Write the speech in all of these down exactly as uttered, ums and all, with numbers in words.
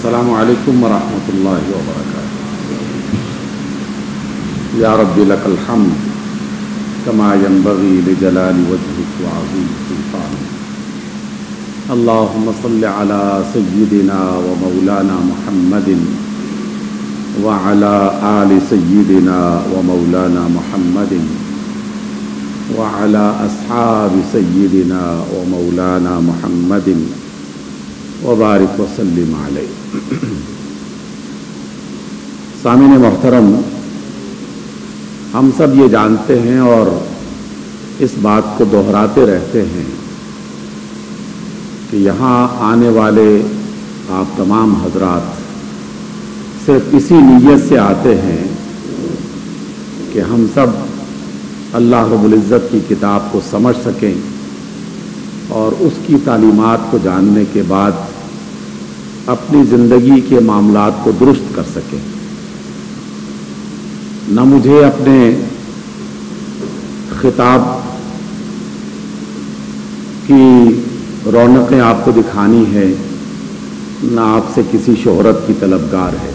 السلام علیکم ورحمۃ اللہ وبرکاتہ۔ یا رب لک الحمد کما ينبغي لجلال وجهك وعظیم سلطانک۔ اللهم صل على سيدنا ومولانا محمد وعلى آل سيدنا ومولانا محمد وعلى أصحاب سيدنا ومولانا محمد وبارک وسلم علیہ۔ سامعین محترم، ہم سب یہ جانتے ہیں اور اس بات کو دہراتے رہتے ہیں کہ یہاں آنے والے آپ تمام حضرات صرف اسی نیت سے آتے ہیں کہ ہم سب اللہ رب العزت کی کتاب کو سمجھ سکیں اور اس کی تعلیمات کو جاننے کے بعد اپنی زندگی کے معاملات کو درست کر سکیں۔ نہ مجھے اپنے خطاب کی رونقیں آپ کو دکھانی ہے، نہ آپ سے کسی شہرت کی طلبگار ہے۔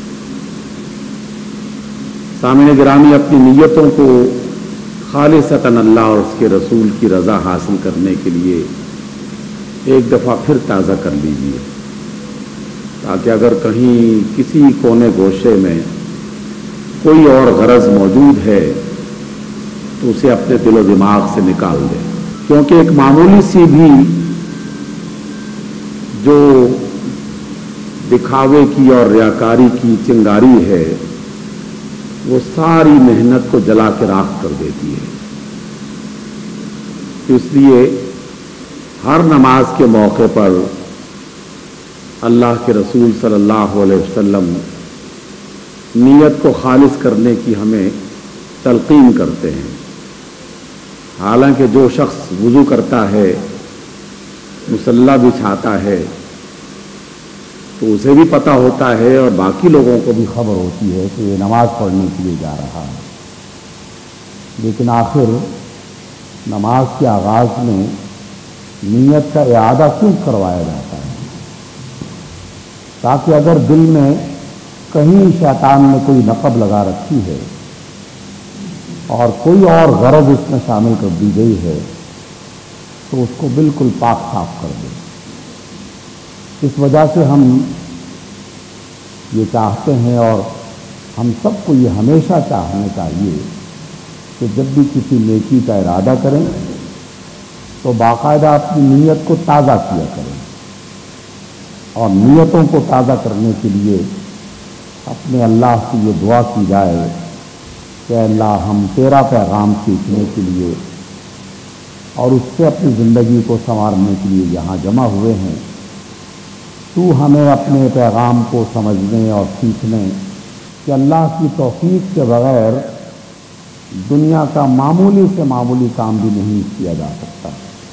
سامعین گرامی، اپنی نیتوں کو خالصتاً اللہ اور اس کے رسول کی رضا حاصل کرنے کے لیے ایک دفعہ پھر تازہ کر لیجیے، تاکہ اگر کہیں کسی کونے گوشے میں کوئی اور غرض موجود ہے تو اسے اپنے دل و دماغ سے نکال دیں، کیونکہ ایک معمولی سی بھی جو دکھاوے کی اور ریاکاری کی چنگاری ہے وہ ساری محنت کو جلا کے راکھ کر دیتی ہے۔ اس لیے ہر نماز کے موقع پر اللہ کے رسول صلی اللہ علیہ وسلم نیت کو خالص کرنے کی ہمیں تلقین کرتے ہیں۔ حالانکہ جو شخص وضو کرتا ہے، مصلی بچھاتا ہے، تو اسے بھی پتہ ہوتا ہے اور باقی لوگوں کو بھی خبر ہوتی ہے کہ یہ نماز پڑھنے کے لیے جا رہا ہے، لیکن آخر نماز کے آغاز میں نیت کا اعادہ کیوں کروایا جاتا ہے؟ تاکہ اگر دل میں کہیں شیطان نے کوئی نقب لگا رکھی ہے اور کوئی اور غرض اس میں شامل کر دی گئی ہے تو اس کو بالکل پاک صاف کر دے۔ اس وجہ سے ہم یہ چاہتے ہیں اور ہم سب کو یہ ہمیشہ چاہنا چاہیے کہ جب بھی کسی نیکی کا ارادہ کریں تو باقاعدہ اپنی نیت کو تازہ کیا کریں، اور نیتوں کو تازہ کرنے کے لیے اپنے اللہ سے یہ دعا کی جائے کہ اللہ، ہم تیرا پیغام سیکھنے کے لیے اور اس سے اپنی زندگی کو سنوارنے کے لیے یہاں جمع ہوئے ہیں، تو ہمیں اپنے پیغام کو سمجھنے اور سیکھنے کہ اللہ کی توفیق کے بغیر دنیا کا معمولی سے معمولی کام بھی نہیں کیا جا سکتا۔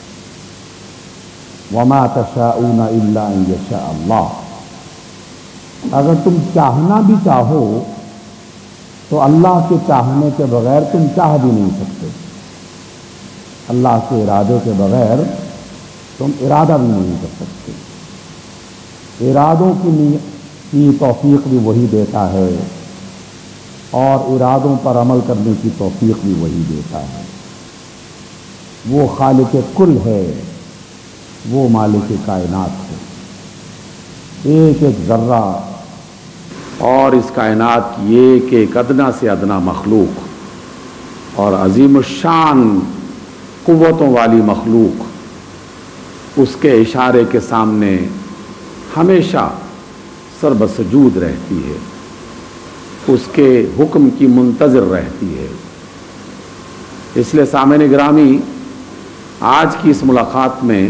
وما تشاءون الا ان یشاء اللہ۔ اگر تم چاہنا بھی چاہو تو اللہ کے چاہنے کے بغیر تم چاہ بھی نہیں سکتے، اللہ کے ارادے کے بغیر تم ارادہ بھی نہیں کر سکتے۔ ارادوں کی توفیق بھی وہی دیتا ہے اور ارادوں پر عمل کرنے کی توفیق بھی وہی دیتا ہے۔ وہ خالق کل ہے، وہ مالک کائنات ہے۔ ایک ایک ذرہ اور اس کائنات کی ایک ایک ادنا سے ادنا مخلوق اور عظیم الشان قوتوں والی مخلوق اس کے اشارے کے سامنے ہمیشہ سر بسجود رہتی ہے، اس کے حکم کی منتظر رہتی ہے۔ اس لیے سامعین گرامی، آج کی اس ملاقات میں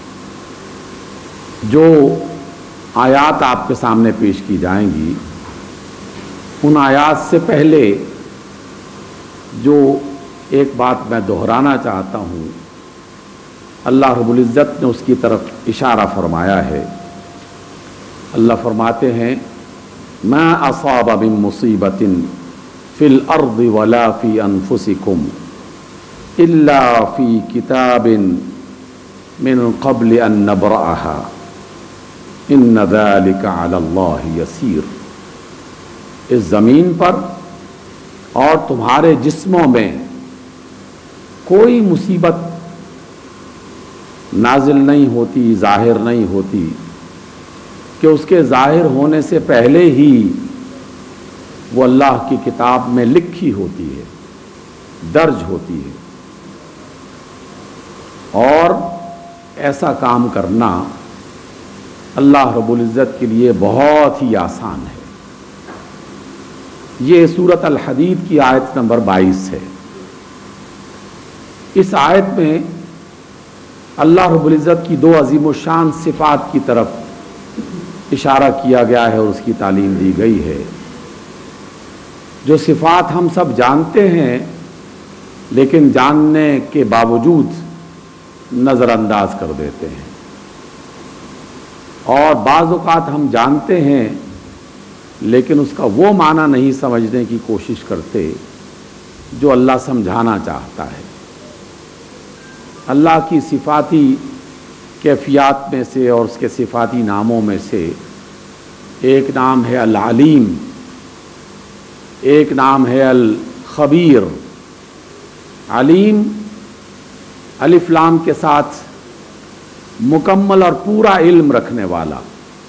جو آیات آپ کے سامنے پیش کی جائیں گی، ان آیات سے پہلے جو ایک بات میں دہرانا چاہتا ہوں، اللہ رب العزت نے اس کی طرف اشارہ فرمایا ہے۔ اللہ فرماتے ہیں، ما اصاب من مصیبت فی الارض ولا فی انفسکم الا فی کتاب من قبل ان نبرأها ان ذلک علی اللہ یسیر، اس زمین پر اور تمہارے جسموں میں کوئی مصیبت نازل نہیں ہوتی، ظاہر نہیں ہوتی کہ اس کے ظاہر ہونے سے پہلے ہی وہ اللہ کی کتاب میں لکھی ہوتی ہے، درج ہوتی ہے۔ اور ایسا کام کرنا اللہ رب العزت کے لیے بہت ہی آسان ہے۔ یہ سورۃ الحدید کی آیت نمبر بائیس ہے۔ اس آیت میں اللہ رب العزت کی دو عظیم الشان صفات کی طرف اشارہ کیا گیا ہے اور اس کی تعلیم دی گئی ہے، جو صفات ہم سب جانتے ہیں لیکن جاننے کے باوجود نظر انداز کر دیتے ہیں، اور بعض اوقات ہم جانتے ہیں لیکن اس کا وہ معنی نہیں سمجھنے کی کوشش کرتے جو اللہ سمجھانا چاہتا ہے۔ اللہ کی صفاتی کیفیات میں سے اور اس کے صفاتی ناموں میں سے ایک نام ہے العلیم، ایک نام ہے الخبیر۔ علیم الف لام کے ساتھ مکمل اور پورا علم رکھنے والا،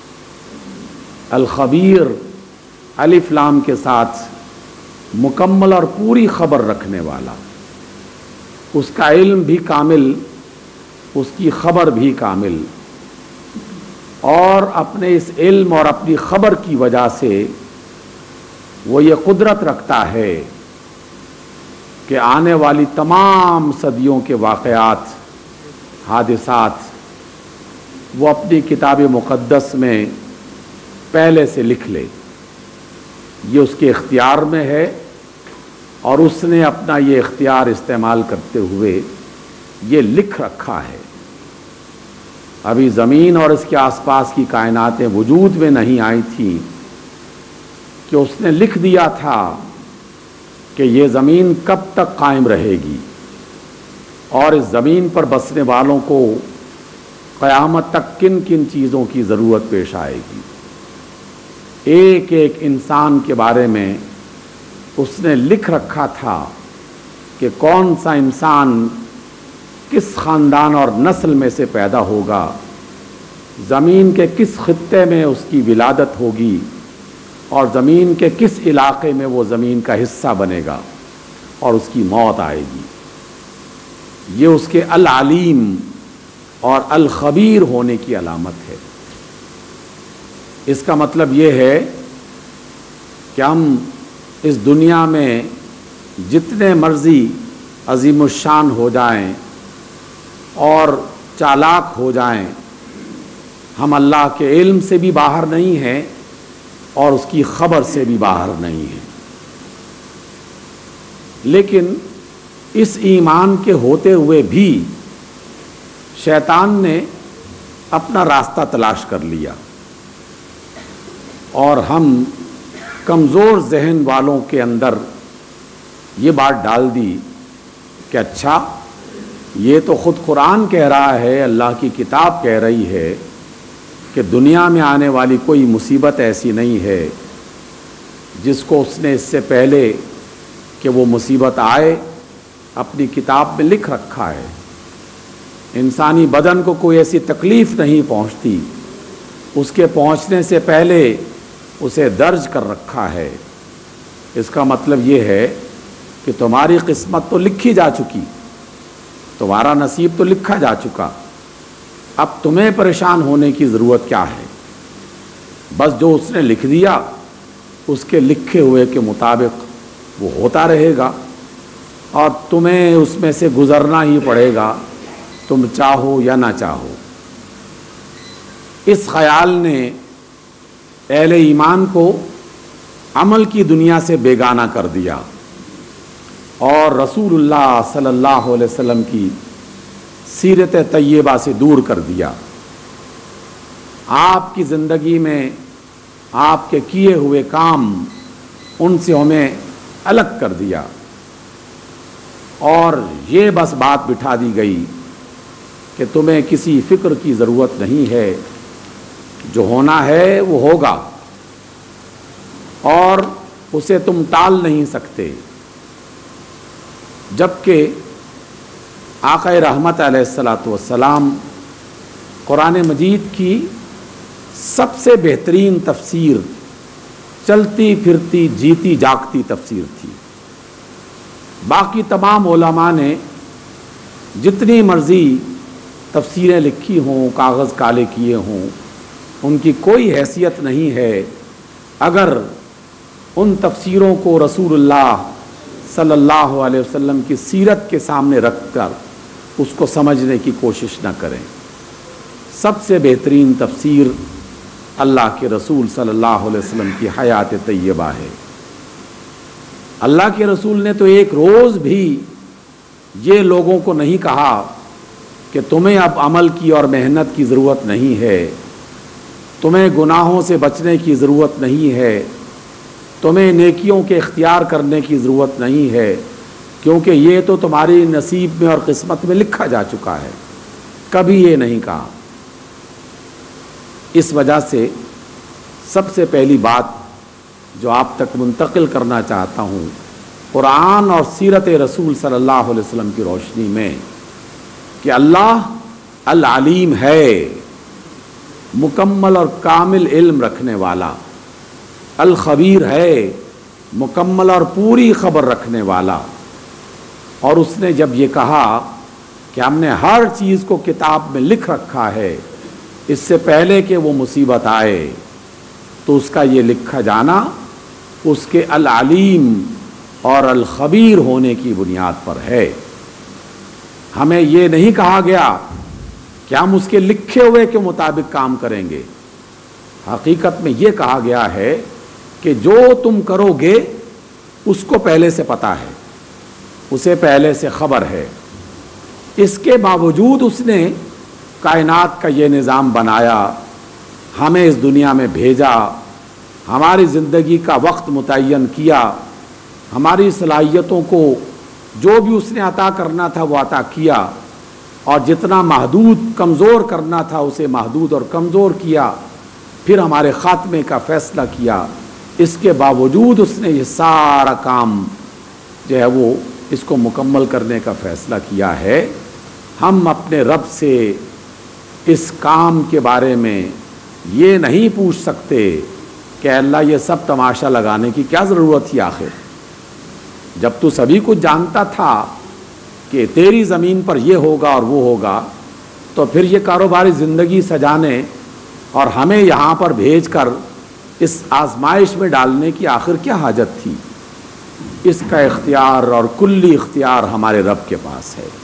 الخبیر الف لام کے ساتھ مکمل اور پوری خبر رکھنے والا۔ اس کا علم بھی کامل، اس کی خبر بھی کامل، اور اپنے اس علم اور اپنی خبر کی وجہ سے وہ یہ قدرت رکھتا ہے کہ آنے والی تمام صدیوں کے واقعات، حادثات وہ اپنی کتاب مقدس میں پہلے سے لکھ لے۔ یہ اس کے اختیار میں ہے اور اس نے اپنا یہ اختیار استعمال کرتے ہوئے یہ لکھ رکھا ہے۔ ابھی زمین اور اس کے آس پاس کی کائناتیں وجود میں نہیں آئی تھیں کہ اس نے لکھ دیا تھا کہ یہ زمین کب تک قائم رہے گی اور اس زمین پر بسنے والوں کو قیامت تک کن کن چیزوں کی ضرورت پیش آئے گی۔ ایک ایک انسان کے بارے میں اس نے لکھ رکھا تھا کہ کون سا انسان کس خاندان اور نسل میں سے پیدا ہوگا، زمین کے کس خطے میں اس کی ولادت ہوگی اور زمین کے کس علاقے میں وہ زمین کا حصہ بنے گا اور اس کی موت آئے گی۔ یہ اس کے العلیم اور الخبیر ہونے کی علامت ہے۔ اس کا مطلب یہ ہے کہ ہم اس دنیا میں جتنے مرضی عظیم الشان ہو جائیں اور چالاک ہو جائیں، ہم اللہ کے علم سے بھی باہر نہیں ہیں اور اس کی خبر سے بھی باہر نہیں ہیں۔ لیکن اس ایمان کے ہوتے ہوئے بھی شیطان نے اپنا راستہ تلاش کر لیا اور ہم کمزور ذہن والوں کے اندر یہ بات ڈال دی کہ اچھا یہ تو خود قرآن کہہ رہا ہے، اللہ کی کتاب کہہ رہی ہے کہ دنیا میں آنے والی کوئی مصیبت ایسی نہیں ہے جس کو اس نے اس سے پہلے کہ وہ مصیبت آئے اپنی کتاب میں لکھ رکھا ہے۔ انسانی بدن کو کوئی ایسی تکلیف نہیں پہنچتی، اس کے پہنچنے سے پہلے اسے درج کر رکھا ہے۔ اس کا مطلب یہ ہے کہ تمہاری قسمت تو لکھی جا چکی، تمہارا نصیب تو لکھا جا چکا، اب تمہیں پریشان ہونے کی ضرورت کیا ہے؟ بس جو اس نے لکھ دیا اس کے لکھے ہوئے کے مطابق وہ ہوتا رہے گا اور تمہیں اس میں سے گزرنا ہی پڑے گا، تم چاہو یا نہ چاہو۔ اس خیال نے اہل ایمان کو عمل کی دنیا سے بیگانہ کر دیا اور رسول اللہ صلی اللہ علیہ وسلم کی سیرت طیبہ سے دور کر دیا۔ آپ کی زندگی میں آپ کے کیے ہوئے کام ان سے ہمیں الگ کر دیا اور یہ بس بات بٹھا دی گئی کہ تمہیں کسی فکر کی ضرورت نہیں ہے، جو ہونا ہے وہ ہوگا اور اسے تم ٹال نہیں سکتے. جبکہ آقا رحمت علیہ الصلاۃ والسلام قرآن مجید کی سب سے بہترین تفسیر، چلتی پھرتی جیتی جاگتی تفسیر تھی. باقی تمام علماء نے جتنی مرضی تفسیریں لکھی ہوں، کاغذ کالے کیے ہوں، ان کی کوئی حیثیت نہیں ہے اگر ان تفسیروں کو رسول اللہ صلی اللہ علیہ وسلم کی سیرت کے سامنے رکھ کر اس کو سمجھنے کی کوشش نہ کریں. سب سے بہترین تفسیر اللہ کے رسول صلی اللہ علیہ وسلم کی حیات طیبہ ہے. اللہ کے رسول نے تو ایک روز بھی یہ لوگوں کو نہیں کہا کہ تمہیں اب عمل کی اور محنت کی ضرورت نہیں ہے، تمہیں گناہوں سے بچنے کی ضرورت نہیں ہے، تمہیں نیکیوں کے اختیار کرنے کی ضرورت نہیں ہے، کیونکہ یہ تو تمہاری نصیب میں اور قسمت میں لکھا جا چکا ہے. کبھی یہ نہیں کہا. اس وجہ سے سب سے پہلی بات جو آپ تک منتقل کرنا چاہتا ہوں قرآن اور سیرت رسول صلی اللہ علیہ وسلم کی روشنی میں، کہ اللہ العلیم ہے، مکمل اور کامل علم رکھنے والا، الخبیر ہے، مکمل اور پوری خبر رکھنے والا. اور اس نے جب یہ کہا کہ ہم نے ہر چیز کو کتاب میں لکھ رکھا ہے اس سے پہلے کہ وہ مصیبت آئے، تو اس کا یہ لکھا جانا اس کے العلیم اور الخبیر ہونے کی بنیاد پر ہے. ہمیں یہ نہیں کہا گیا کہ ہم اس کے لکھے ہوئے کے مطابق کام کریں گے. حقیقت میں یہ کہا گیا ہے کہ جو تم کرو گے اس کو پہلے سے پتہ ہے، اسے پہلے سے خبر ہے. اس کے باوجود اس نے کائنات کا یہ نظام بنایا، ہمیں اس دنیا میں بھیجا، ہماری زندگی کا وقت متعین کیا، ہماری صلاحیتوں کو جو بھی اس نے عطا کرنا تھا وہ عطا کیا، اور جتنا محدود کمزور کرنا تھا اسے محدود اور کمزور کیا، پھر ہمارے خاتمے کا فیصلہ کیا. اس کے باوجود اس نے یہ سارا کام جو ہے وہ اس کو مکمل کرنے کا فیصلہ کیا ہے. ہم اپنے رب سے اس کام کے بارے میں یہ نہیں پوچھ سکتے کہ اللہ یہ سب تماشا لگانے کی کیا ضرورت تھی آخر، جب تو سبھی کچھ جانتا تھا کہ تیری زمین پر یہ ہوگا اور وہ ہوگا، تو پھر یہ کاروباری زندگی سجانے اور ہمیں یہاں پر بھیج کر اس آزمائش میں ڈالنے کی آخر کیا حاجت تھی. اس کا اختیار اور کلی اختیار ہمارے رب کے پاس ہے.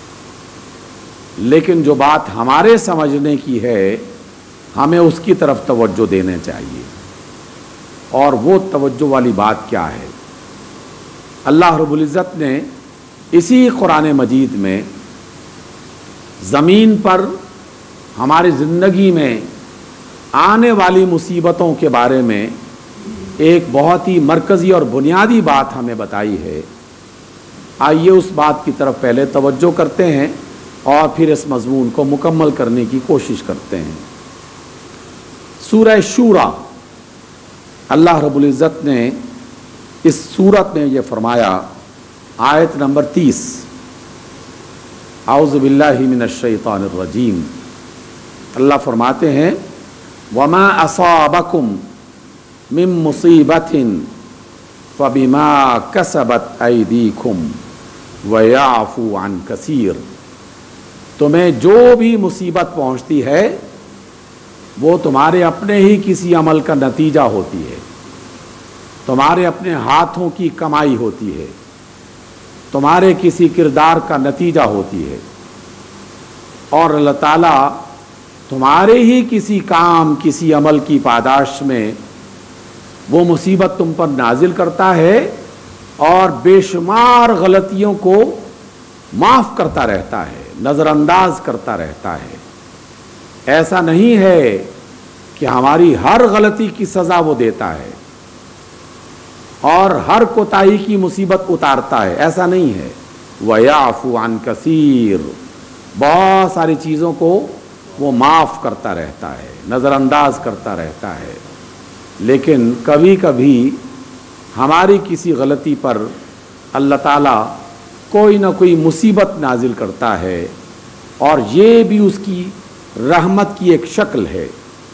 لیکن جو بات ہمارے سمجھنے کی ہے ہمیں اس کی طرف توجہ دینے چاہیے. اور وہ توجہ والی بات کیا ہے؟ اللہ رب العزت نے اسی قرآن مجید میں زمین پر ہماری زندگی میں آنے والی مصیبتوں کے بارے میں ایک بہت ہی مرکزی اور بنیادی بات ہمیں بتائی ہے. آئیے اس بات کی طرف پہلے توجہ کرتے ہیں اور پھر اس مضمون کو مکمل کرنے کی کوشش کرتے ہیں. سورہ شورى، اللہ رب العزت نے اس سورت میں یہ فرمایا، آیت نمبر تیس، اعوذ باللہ من الشیطان الرجیم. اللہ فرماتے ہیں وما اصابکم من مصیبت فبما کسبت ایدیکم ویعفو عن کثیر. تمہیں جو بھی مصیبت پہنچتی ہے وہ تمہارے اپنے ہی کسی عمل کا نتیجہ ہوتی ہے، تمہارے اپنے ہاتھوں کی کمائی ہوتی ہے، تمہارے کسی کردار کا نتیجہ ہوتی ہے، اور اللہ تعالیٰ تمہارے ہی کسی کام کسی عمل کی پاداش میں وہ مصیبت تم پر نازل کرتا ہے اور بے شمار غلطیوں کو معاف کرتا رہتا ہے، نظر انداز کرتا رہتا ہے. ایسا نہیں ہے کہ ہماری ہر غلطی کی سزا وہ دیتا ہے اور ہر کوتاہی کی مصیبت اتارتا ہے، ایسا نہیں ہے. وَيَعْفُو عَنْ كَثِيرٍ، بہت ساری چیزوں کو وہ معاف کرتا رہتا ہے. نظر انداز کرتا رہتا ہے، لیکن کبھی کبھی ہماری کسی غلطی پر اللہ تعالیٰ کوئی نہ کوئی مصیبت نازل کرتا ہے، اور یہ بھی اس کی رحمت کی ایک شکل ہے،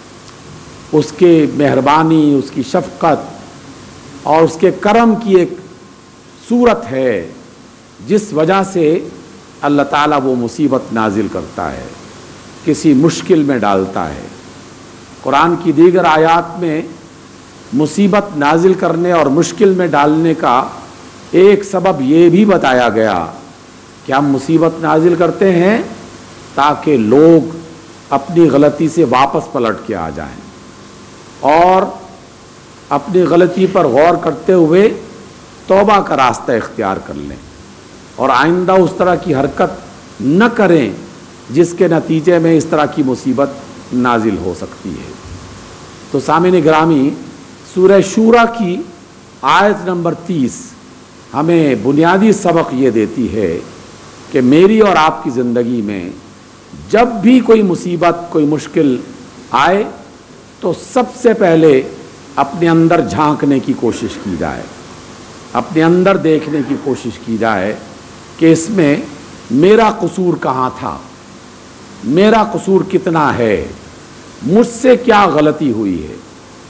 اس کے مہربانی، اس کی شفقت اور اس کے کرم کی ایک صورت ہے، جس وجہ سے اللہ تعالیٰ وہ مصیبت نازل کرتا ہے، کسی مشکل میں ڈالتا ہے۔ قرآن کی دیگر آیات میں مصیبت نازل کرنے اور مشکل میں ڈالنے کا ایک سبب یہ بھی بتایا گیا کہ ہم مصیبت نازل کرتے ہیں تاکہ لوگ اپنی غلطی سے واپس پلٹ کے آ جائیں اور اپنی غلطی پر غور کرتے ہوئے توبہ کا راستہ اختیار کر لیں اور آئندہ اس طرح کی حرکت نہ کریں جس کے نتیجے میں اس طرح کی مصیبت نازل ہو سکتی ہے۔ تو سامعین گرامی، سورہ شورا کی آیت نمبر تیس ہمیں بنیادی سبق یہ دیتی ہے کہ میری اور آپ کی زندگی میں جب بھی کوئی مصیبت، کوئی مشکل آئے تو سب سے پہلے اپنے اندر جھانکنے کی کوشش کی جائے، اپنے اندر دیکھنے کی کوشش کی جائے کہ اس میں میرا قصور کہاں تھا، میرا قصور کتنا ہے، مجھ سے کیا غلطی ہوئی ہے۔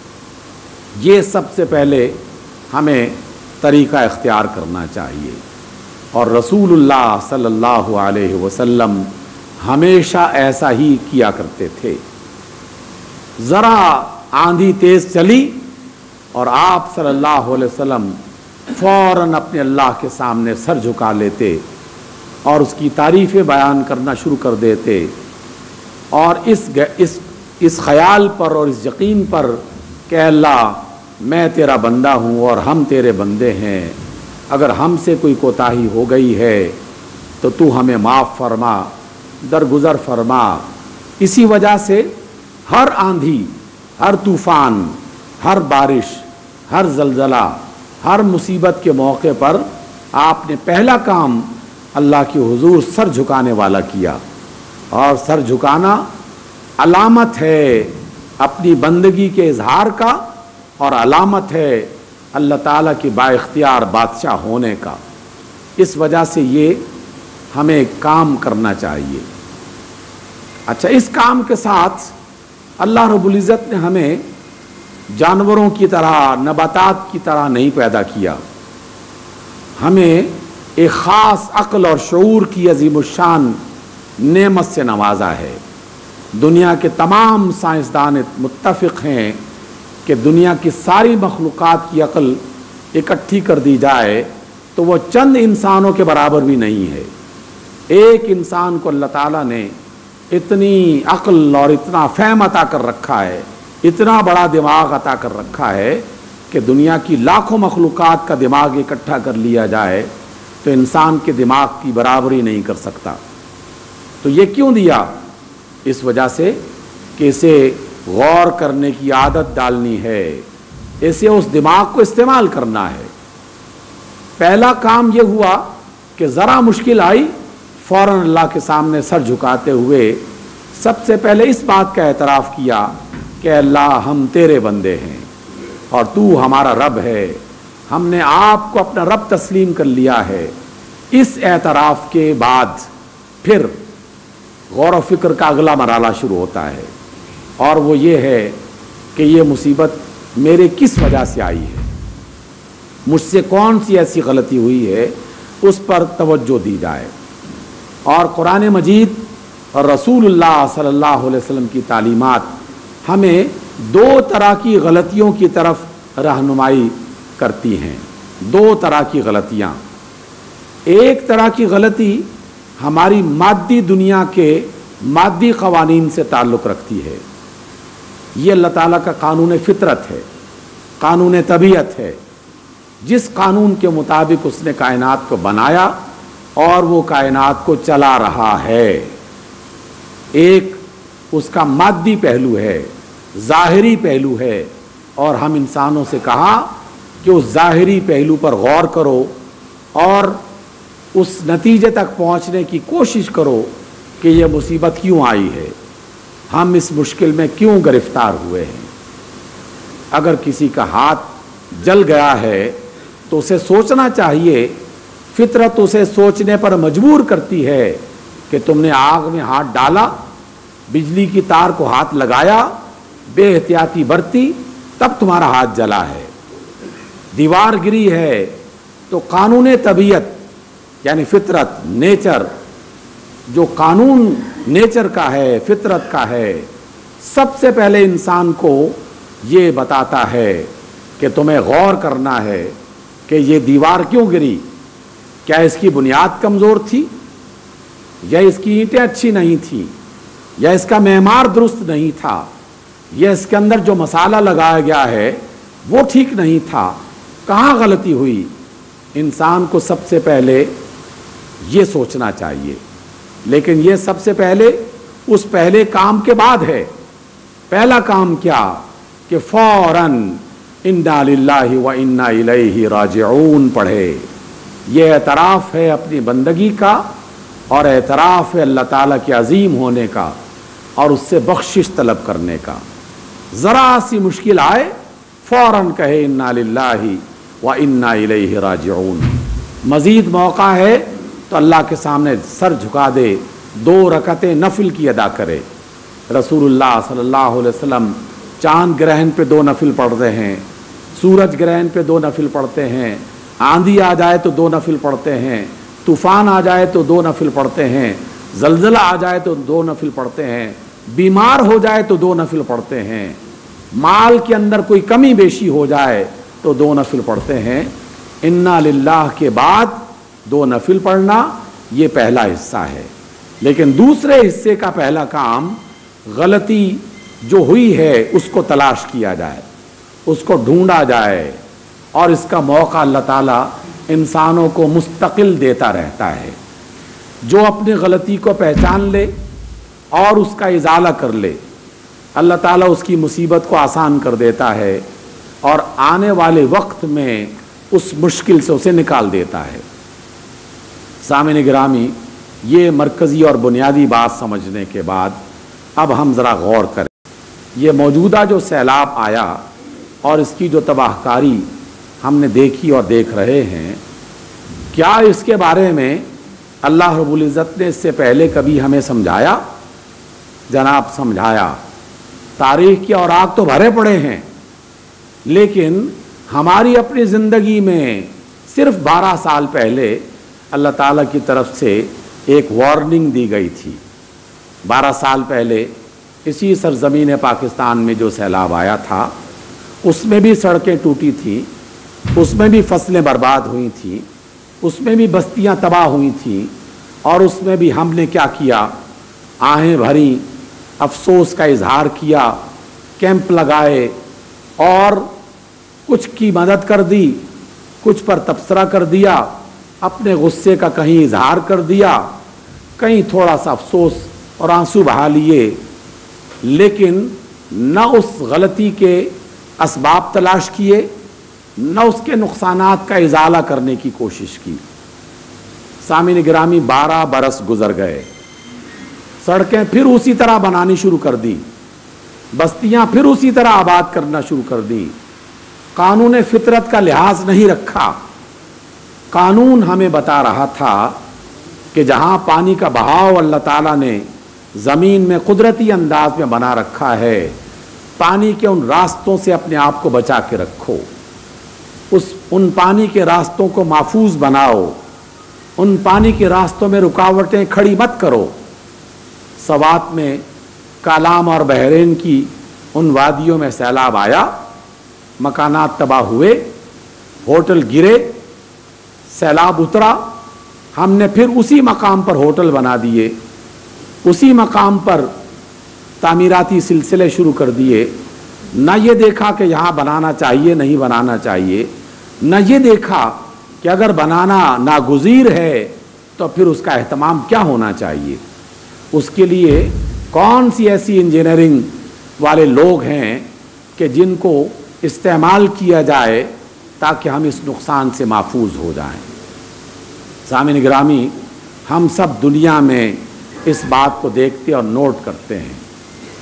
یہ سب سے پہلے ہمیں طریقہ اختیار کرنا چاہیے، اور رسول اللہ صلی اللہ علیہ وسلم ہمیشہ ایسا ہی کیا کرتے تھے۔ ذرا آندھی تیز چلی اور آپ صلی اللہ علیہ وسلم فوراً اپنے اللہ کے سامنے سر جھکا لیتے اور اس کی تعریفیں بیان کرنا شروع کر دیتے، اور اس اس اس خیال پر اور اس یقین پر کہ اللہ میں تیرا بندہ ہوں اور ہم تیرے بندے ہیں، اگر ہم سے کوئی کوتاہی ہو گئی ہے تو تو ہمیں معاف فرما، درگزر فرما۔ اسی وجہ سے ہر آندھی، ہر طوفان، ہر بارش، ہر زلزلہ، ہر مصیبت کے موقع پر آپ نے پہلا کام اللہ کے حضور سر جھکانے والا کیا، اور سر جھکانا علامت ہے اپنی بندگی کے اظہار کا، اور علامت ہے اللہ تعالیٰ کی با اختیار بادشاہ ہونے کا۔ اس وجہ سے یہ ہمیں کام کرنا چاہیے۔ اچھا، اس کام کے ساتھ اللہ رب العزت نے ہمیں جانوروں کی طرح، نباتات کی طرح نہیں پیدا کیا، ہمیں ایک خاص عقل اور شعور کی عظیم الشان نعمت سے نوازا ہے۔ دنیا کے تمام سائنسدان متفق ہیں کہ دنیا کی ساری مخلوقات کی عقل اکٹھی کر دی جائے تو وہ چند انسانوں کے برابر بھی نہیں ہے۔ ایک انسان کو اللہ تعالیٰ نے اتنی عقل اور اتنا فہم عطا کر رکھا ہے، اتنا بڑا دماغ عطا کر رکھا ہے کہ دنیا کی لاکھوں مخلوقات کا دماغ اکٹھا کر لیا جائے تو انسان کے دماغ کی برابری نہیں کر سکتا۔ تو یہ کیوں دیا؟ اس وجہ سے کہ اسے غور کرنے کی عادت ڈالنی ہے، اسے اس دماغ کو استعمال کرنا ہے۔ پہلا کام یہ ہوا کہ ذرا مشکل آئی، فوراً اللہ کے سامنے سر جھکاتے ہوئے سب سے پہلے اس بات کا اعتراف کیا کہ اللہ ہم تیرے بندے ہیں اور تو ہمارا رب ہے، ہم نے آپ کو اپنا رب تسلیم کر لیا ہے۔ اس اعتراف کے بعد پھر غور و فکر کا اگلا مرحلہ شروع ہوتا ہے، اور وہ یہ ہے کہ یہ مصیبت میرے کس وجہ سے آئی ہے، مجھ سے کون سی ایسی غلطی ہوئی ہے، اس پر توجہ دی جائے۔ اور قرآن مجید اور رسول اللہ صلی اللہ علیہ وسلم کی تعلیمات ہمیں دو طرح کی غلطیوں کی طرف رہنمائی کرتی ہیں۔ دو طرح کی غلطیاں، ایک طرح کی غلطی ہماری مادی دنیا کے مادی قوانین سے تعلق رکھتی ہے، یہ اللہ تعالیٰ کا قانون فطرت ہے، قانون طبیعت ہے، جس قانون کے مطابق اس نے کائنات کو بنایا اور وہ کائنات کو چلا رہا ہے۔ ایک اس کا مادی پہلو ہے، ظاہری پہلو ہے، اور ہم انسانوں سے کہا کہ اس ظاہری پہلو پر غور کرو اور اس نتیجے تک پہنچنے کی کوشش کرو کہ یہ مصیبت کیوں آئی ہے۔ ہم اس مشکل میں کیوں گرفتار ہوئے ہیں؟ اگر کسی کا ہاتھ جل گیا ہے تو اسے سوچنا چاہیے، فطرت اسے سوچنے پر مجبور کرتی ہے کہ تم نے آگ میں ہاتھ ڈالا، بجلی کی تار کو ہاتھ لگایا، بے احتیاطی برتی، تب تمہارا ہاتھ جلا ہے۔ دیوار گری ہے تو قانون طبیعت یعنی فطرت، نیچر، جو قانون نیچر کا ہے، فطرت کا ہے، سب سے پہلے انسان کو یہ بتاتا ہے کہ تمہیں غور کرنا ہے کہ یہ دیوار کیوں گری؟ کیا اس کی بنیاد کمزور تھی، یا اس کی اینٹیں اچھی نہیں تھیں، یا اس کا معمار درست نہیں تھا، یا اس کے اندر جو مسالہ لگایا گیا ہے وہ ٹھیک نہیں تھا؟ کہاں غلطی ہوئی؟ انسان کو سب سے پہلے یہ سوچنا چاہیے، لیکن یہ سب سے پہلے اس پہلے کام کے بعد ہے۔ پہلا کام کیا کہ فوراً انا للہ و انا الیہ راجعون پڑھے۔ یہ اعتراف ہے اپنی بندگی کا، اور اعتراف ہے اللہ تعالیٰ کے عظیم ہونے کا اور اس سے بخشش طلب کرنے کا۔ ذرا سی مشکل آئے فوراً کہے انا للہ و انا الیہ راجعون۔ مزید موقع ہے تو اللہ کے سامنے سر جھکا دے، دو رکعتیں نفل کی ادا کرے۔ رسول اللہ صلی اللہ علیہ وسلم چاند گرہن پہ دو نفل پڑھتے ہیں، سورج گرہن پہ دو نفل پڑھتے ہیں، آندھی آ جائے تو دو نفل پڑھتے ہیں، طوفان آ جائے تو دو نفل پڑھتے ہیں، زلزلہ آ جائے تو دو نفل پڑھتے ہیں، بیمار ہو جائے تو دو نفل پڑھتے ہیں، مال کے اندر کوئی کمی بیشی ہو جائے تو دو نفل پڑھتے ہیں۔ انا للہ کے بعد دو نفل پڑھنا یہ پہلا حصہ ہے، لیکن دوسرے حصے کا پہلا کام غلطی جو ہوئی ہے اس کو تلاش کیا جائے، اس کو ڈھونڈا جائے، اور اس کا موقع اللہ تعالیٰ انسانوں کو مستقل دیتا رہتا ہے۔ جو اپنی غلطی کو پہچان لے اور اس کا ازالہ کر لے، اللہ تعالیٰ اس کی مصیبت کو آسان کر دیتا ہے اور آنے والے وقت میں اس مشکل سے اسے نکال دیتا ہے۔ سامعین گرامی، یہ مرکزی اور بنیادی بات سمجھنے کے بعد اب ہم ذرا غور کریں۔ یہ موجودہ جو سیلاب آیا اور اس کی جو تباہ کاری ہم نے دیکھی اور دیکھ رہے ہیں، کیا اس کے بارے میں اللہ رب العزت نے اس سے پہلے کبھی ہمیں سمجھایا؟ جناب سمجھایا۔ تاریخ کے اوراق تو بھرے پڑے ہیں، لیکن ہماری اپنی زندگی میں صرف بارہ سال پہلے اللہ تعالیٰ کی طرف سے ایک وارننگ دی گئی تھی۔ بارہ سال پہلے اسی سرزمین پاکستان میں جو سیلاب آیا تھا، اس میں بھی سڑکیں ٹوٹی تھیں، اس میں بھی فصلیں برباد ہوئی تھیں، اس میں بھی بستیاں تباہ ہوئی تھیں، اور اس میں بھی ہم نے کیا کیا؟ آہیں بھری، افسوس کا اظہار کیا، کیمپ لگائے، اور کچھ کی مدد کر دی، کچھ پر تبصرہ کر دیا، اپنے غصے کا کہیں اظہار کر دیا، کہیں تھوڑا سا افسوس اور آنسو بہا لیے، لیکن نہ اس غلطی کے اسباب تلاش کیے، نہ اس کے نقصانات کا ازالہ کرنے کی کوشش کی۔ سامعین گرامی، بارہ برس گزر گئے، سڑکیں پھر اسی طرح بنانی شروع کر دی، بستیاں پھر اسی طرح آباد کرنا شروع کر دی، قانون فطرت کا لحاظ نہیں رکھا۔ قانون ہمیں بتا رہا تھا کہ جہاں پانی کا بہاؤ اللہ تعالیٰ نے زمین میں قدرتی انداز میں بنا رکھا ہے، پانی کے ان راستوں سے اپنے آپ کو بچا کے رکھو، اس ان پانی کے راستوں کو محفوظ بناؤ، ان پانی کے راستوں میں رکاوٹیں کھڑی مت کرو۔ سوات میں کالام اور بحرین کی ان وادیوں میں سیلاب آیا، مکانات تباہ ہوئے، ہوٹل گرے، سیلاب اترا، ہم نے پھر اسی مقام پر ہوٹل بنا دیے، اسی مقام پر تعمیراتی سلسلے شروع کر دیے۔ نہ یہ دیکھا کہ یہاں بنانا چاہیے نہیں بنانا چاہیے، نہ یہ دیکھا کہ اگر بنانا ناگزیر ہے تو پھر اس کا اہتمام کیا ہونا چاہیے، اس کے لیے کون سی ایسی انجینئرنگ والے لوگ ہیں کہ جن کو استعمال کیا جائے تاکہ ہم اس نقصان سے محفوظ ہو جائیں۔ سامعین گرامی، ہم سب دنیا میں اس بات کو دیکھتے اور نوٹ کرتے ہیں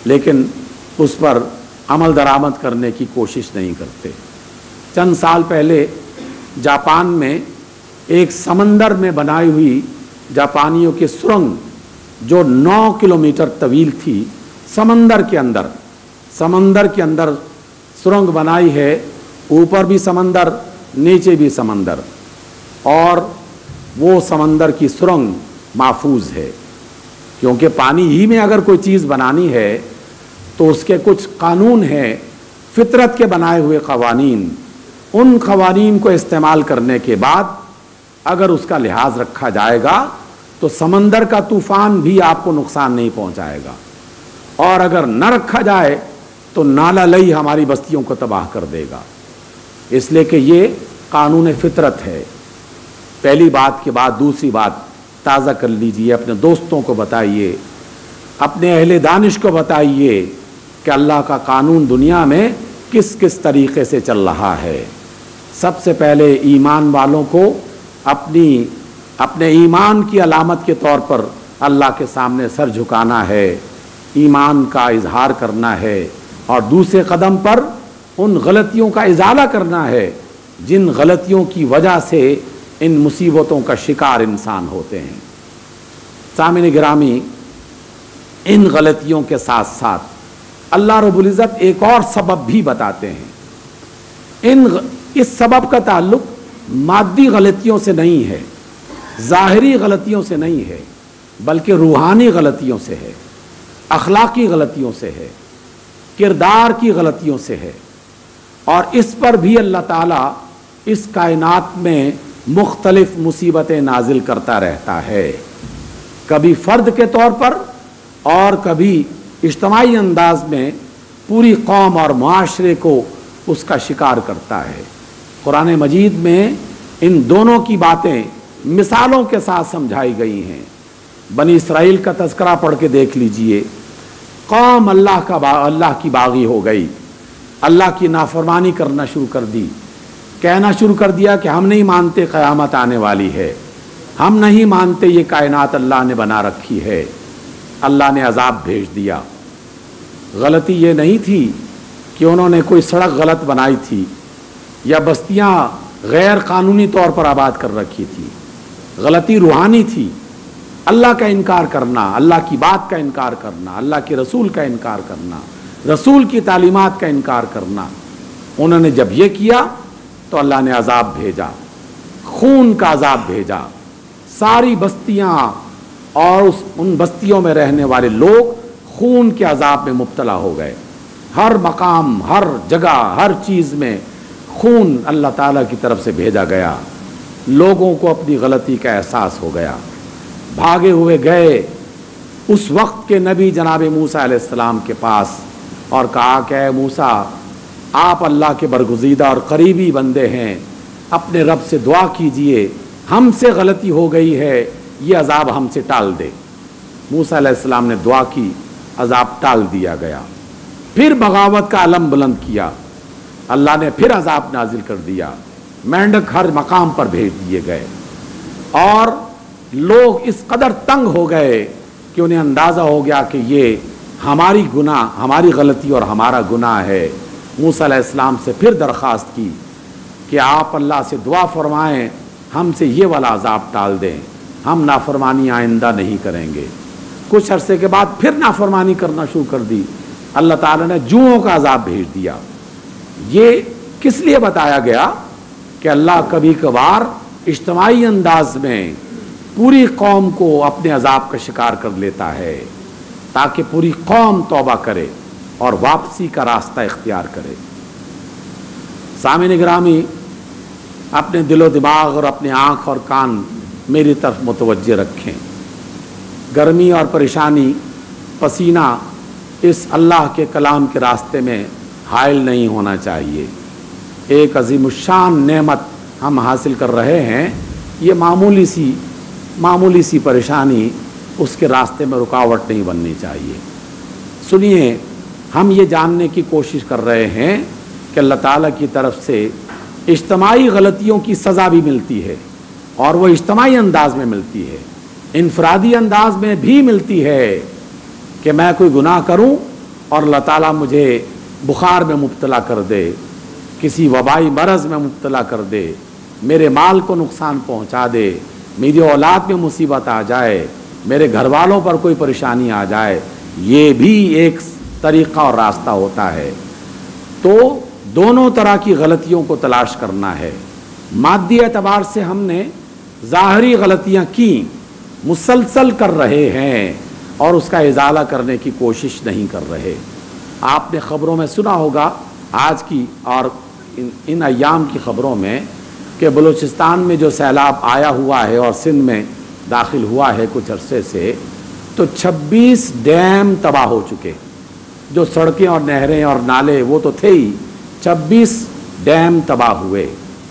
لیکن اس پر عمل درآمد کرنے کی کوشش نہیں کرتے۔ چند سال پہلے جاپان میں ایک سمندر میں بنائی ہوئی جاپانیوں کی سرنگ جو نو کلومیٹر طویل تھی، سمندر کے اندر سمندر کے اندر سرنگ بنائی ہے، اوپر بھی سمندر نیچے بھی سمندر، اور وہ سمندر کی سرنگ محفوظ ہے، کیونکہ پانی ہی میں اگر کوئی چیز بنانی ہے تو اس کے کچھ قانون ہیں، فطرت کے بنائے ہوئے قوانین۔ ان قوانین کو استعمال کرنے کے بعد اگر اس کا لحاظ رکھا جائے گا تو سمندر کا طوفان بھی آپ کو نقصان نہیں پہنچائے گا، اور اگر نہ رکھا جائے تو نالا لئی ہماری بستیوں کو تباہ کر دے گا، اس لیے کہ یہ قانون فطرت ہے۔ پہلی بات کے بعد دوسری بات تازہ کر لیجئے، اپنے دوستوں کو بتائیے، اپنے اہل دانش کو بتائیے کہ اللہ کا قانون دنیا میں کس کس طریقے سے چل رہا ہے۔ سب سے پہلے ایمان والوں کو اپنی اپنے ایمان کی علامت کے طور پر اللہ کے سامنے سر جھکانا ہے، ایمان کا اظہار کرنا ہے، اور دوسرے قدم پر ان غلطیوں کا ازالہ کرنا ہے جن غلطیوں کی وجہ سے ان مصیبتوں کا شکار انسان ہوتے ہیں۔ سامعین گرامی، ان غلطیوں کے ساتھ ساتھ اللہ رب العزت ایک اور سبب بھی بتاتے ہیں۔ ان اس سبب کا تعلق مادی غلطیوں سے نہیں ہے، ظاہری غلطیوں سے نہیں ہے، بلکہ روحانی غلطیوں سے ہے، اخلاقی غلطیوں سے ہے، کردار کی غلطیوں سے ہے، اور اس پر بھی اللہ تعالیٰ اس کائنات میں مختلف مصیبتیں نازل کرتا رہتا ہے، کبھی فرد کے طور پر اور کبھی اجتماعی انداز میں پوری قوم اور معاشرے کو اس کا شکار کرتا ہے۔ قرآن مجید میں ان دونوں کی باتیں مثالوں کے ساتھ سمجھائی گئی ہیں۔ بنی اسرائیل کا تذکرہ پڑھ کے دیکھ لیجئے، قوم اللہ کا با اللہ کی باغی ہو گئی، اللہ کی نافرمانی کرنا شروع کر دی، کہنا شروع کر دیا کہ ہم نہیں مانتے قیامت آنے والی ہے، ہم نہیں مانتے یہ کائنات اللہ نے بنا رکھی ہے۔ اللہ نے عذاب بھیج دیا۔ غلطی یہ نہیں تھی کہ انہوں نے کوئی سڑک غلط بنائی تھی یا بستیاں غیر قانونی طور پر آباد کر رکھی تھی، غلطی روحانی تھی، اللہ کا انکار کرنا، اللہ کی بات کا انکار کرنا، اللہ کے رسول کا انکار کرنا، رسول کی تعلیمات کا انکار کرنا۔ انہوں نے جب یہ کیا تو اللہ نے عذاب بھیجا، خون کا عذاب بھیجا، ساری بستیاں اور اس ان بستیوں میں رہنے والے لوگ خون کے عذاب میں مبتلا ہو گئے۔ ہر مقام، ہر جگہ، ہر چیز میں خون اللہ تعالیٰ کی طرف سے بھیجا گیا۔ لوگوں کو اپنی غلطی کا احساس ہو گیا، بھاگے ہوئے گئے اس وقت کے نبی جناب موسیٰ علیہ السلام کے پاس اور کہا کہ اے موسیٰ، آپ اللہ کے برگزیدہ اور قریبی بندے ہیں، اپنے رب سے دعا کیجئے، ہم سے غلطی ہو گئی ہے، یہ عذاب ہم سے ٹال دے۔ موسیٰ علیہ السلام نے دعا کی، عذاب ٹال دیا گیا۔ پھر بغاوت کا علم بلند کیا، اللہ نے پھر عذاب نازل کر دیا، مینڈک ہر مقام پر بھیج دیے گئے، اور لوگ اس قدر تنگ ہو گئے کہ انہیں اندازہ ہو گیا کہ یہ ہماری گناہ ہماری غلطی اور ہمارا گناہ ہے۔ موسیٰ علیہ السلام سے پھر درخواست کی کہ آپ اللہ سے دعا فرمائیں، ہم سے یہ والا عذاب ٹال دیں، ہم نافرمانی آئندہ نہیں کریں گے۔ کچھ عرصے کے بعد پھر نافرمانی کرنا شروع کر دی، اللہ تعالیٰ نے جوؤں کا عذاب بھیج دیا۔ یہ کس لیے بتایا گیا کہ اللہ کبھی کبھار اجتماعی انداز میں پوری قوم کو اپنے عذاب کا شکار کر لیتا ہے تاکہ پوری قوم توبہ کرے اور واپسی کا راستہ اختیار کرے۔ سامعین گرامی، اپنے دل و دماغ اور اپنے آنکھ اور کان میری طرف متوجہ رکھیں۔ گرمی اور پریشانی، پسینہ اس اللہ کے کلام کے راستے میں حائل نہیں ہونا چاہیے۔ ایک عظیم الشان نعمت ہم حاصل کر رہے ہیں، یہ معمولی سی معمولی سی پریشانی اس کے راستے میں رکاوٹ نہیں بننی چاہیے۔ سنیے، ہم یہ جاننے کی کوشش کر رہے ہیں کہ اللہ تعالیٰ کی طرف سے اجتماعی غلطیوں کی سزا بھی ملتی ہے، اور وہ اجتماعی انداز میں ملتی ہے، انفرادی انداز میں بھی ملتی ہے کہ میں کوئی گناہ کروں اور اللہ تعالیٰ مجھے بخار میں مبتلا کر دے، کسی وبائی مرض میں مبتلا کر دے، میرے مال کو نقصان پہنچا دے، میری اولاد میں مصیبت آ جائے، میرے گھر والوں پر کوئی پریشانی آ جائے، یہ بھی ایک طریقہ اور راستہ ہوتا ہے۔ تو دونوں طرح کی غلطیوں کو تلاش کرنا ہے۔ مادی اعتبار سے ہم نے ظاہری غلطیاں کی، مسلسل کر رہے ہیں اور اس کا ازالہ کرنے کی کوشش نہیں کر رہے۔ آپ نے خبروں میں سنا ہوگا آج کی اور ان, ان ایام کی خبروں میں کہ بلوچستان میں جو سیلاب آیا ہوا ہے اور سندھ میں داخل ہوا ہے کچھ عرصے سے، تو چھبیس ڈیم تباہ ہو چکے۔ جو سڑکیں اور نہریں اور نالے وہ تو تھے ہی، چھبیس ڈیم تباہ ہوئے۔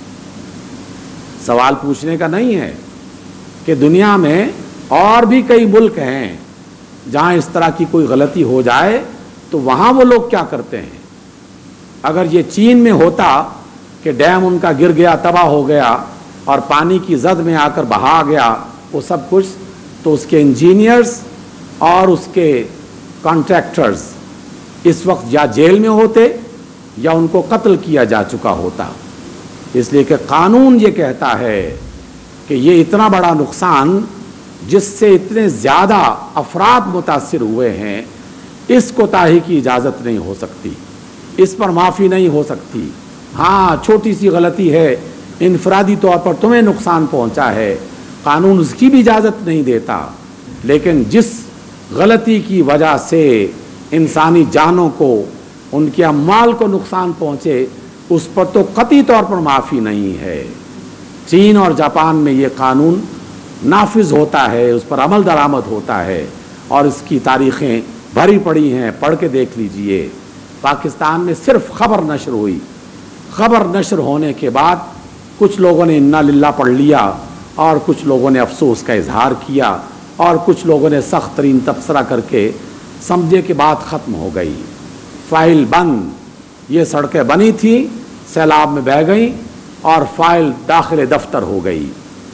سوال پوچھنے کا نہیں ہے کہ دنیا میں اور بھی کئی ملک ہیں جہاں اس طرح کی کوئی غلطی ہو جائے تو وہاں وہ لوگ کیا کرتے ہیں۔ اگر یہ چین میں ہوتا کہ ڈیم ان کا گر گیا، تباہ ہو گیا اور پانی کی زد میں آ کر بہا گیا وہ سب کچھ، تو اس کے انجینئرز اور اس کے کانٹریکٹرز اس وقت یا جیل میں ہوتے یا ان کو قتل کیا جا چکا ہوتا۔ اس لیے کہ قانون یہ کہتا ہے کہ یہ اتنا بڑا نقصان جس سے اتنے زیادہ افراد متاثر ہوئے ہیں، اس کوتاہی کی اجازت نہیں ہو سکتی، اس پر معافی نہیں ہو سکتی۔ ہاں چھوٹی سی غلطی ہے، انفرادی طور پر تمہیں نقصان پہنچا ہے، قانون اس کی بھی اجازت نہیں دیتا، لیکن جس غلطی کی وجہ سے انسانی جانوں کو، ان کے اموال کو نقصان پہنچے، اس پر تو قطعی طور پر معافی نہیں ہے۔ چین اور جاپان میں یہ قانون نافذ ہوتا ہے، اس پر عمل درآمد ہوتا ہے اور اس کی تاریخیں بھری پڑی ہیں، پڑھ کے دیکھ لیجئے۔ پاکستان میں صرف خبر نشر ہوئی، خبر نشر ہونے کے بعد کچھ لوگوں نے انا للہ پڑھ لیا اور کچھ لوگوں نے افسوس کا اظہار کیا اور کچھ لوگوں نے سخت ترین تبصرہ کر کے سمجھے کہ بات ختم ہو گئی، فائل بند۔ یہ سڑکیں بنی تھیں، سیلاب میں بہہ گئیں اور فائل داخل دفتر ہو گئی۔